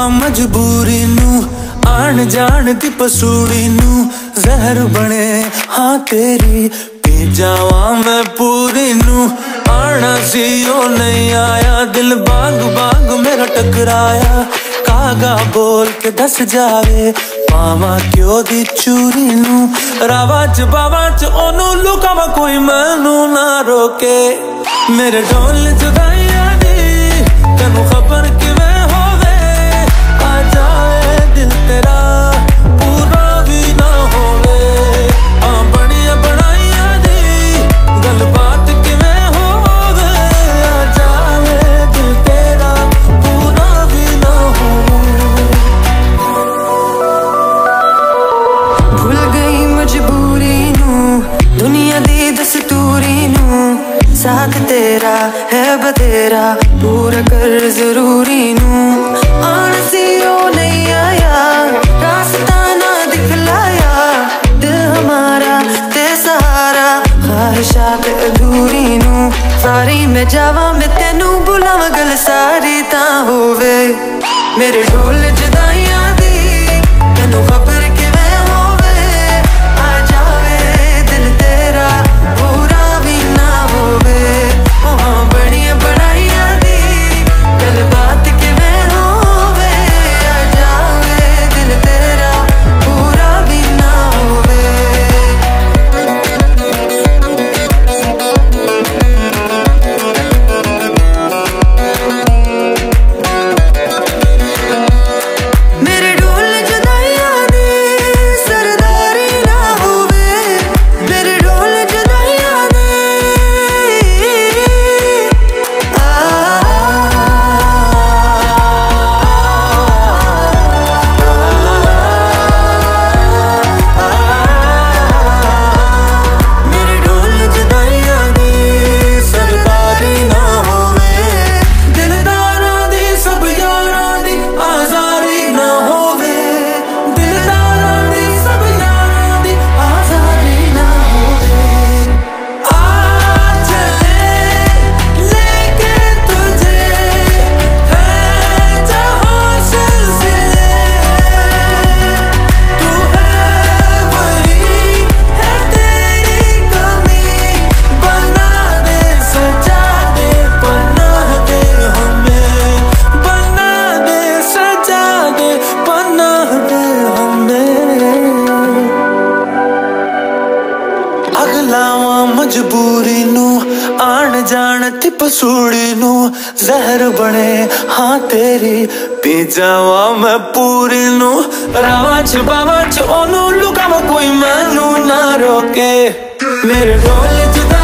मजबूरी नू आन जान दी पसूड़ी नू जहर बने हाँ तेरी पी जावा मैं पूरी नू आना सी ओ नहीं आया दिल बाग बाग मेरा टकराया कागा बोल के दस जावे पावा क्यों दी चूरी नू रावा च बावा च ओनू लुकावा कोई मैनू ना रोके मेरे ढोल जुदाइयां दी तेनू खबर किवें होवे आ जाए दिल तेरा पूरा भी ना होवे आ बड़िया बनाइयां दी गलबात किवें होवे आ जाए दिल तेरा पूरा भी ना होवे भूल गई मजबूरी नू दुनिया दी दस्तूरी नू साथ तेरा है बतेरा पूरा कर जरूरी नू आना सी ओ नहीं आया रास्ता ना दिखलाया दिल हमारा ते सहारा ख्वाहिशात अधूरी नू सारी मैं जावा मैं तेनू बुलावा गल सारी ता होवे मेरे ढोल जुदाइयां दी तेनू खबर किवें होवे आ जावे दिल तेरा पूरा भी ना होवे बड़िया बनाइयां दी गल बात किवें होवे आ जावे दिल तेरा पूरा भी ना होवे मेरे ढोल जुदाइयां दी सरदारी ना होवे मेरे ढोल जुदाइयां दी मेरे ढोल जुदाइयां दी सरदारी ना होवे दिलदारां दी सब यारां दी आज़ारी ना होवे दिलदारां दी सब यारां दी आज़ारी ना होवे आ चले लेके तुझे है जहां सिलसिले तू है वही है तेरी कमी बना दे सजा दे पनाह दे हमें बना दे सजा दे पनाह दे हमें अगलावा मजबूरी नू आन जान ती पसूड़ी नू जहर बने हाँ तेरी पी जावा मैं पूरी नू रावा च बावा च ओनू लुकावा कोई मैनू ना रोके मेरे ढोल जुदा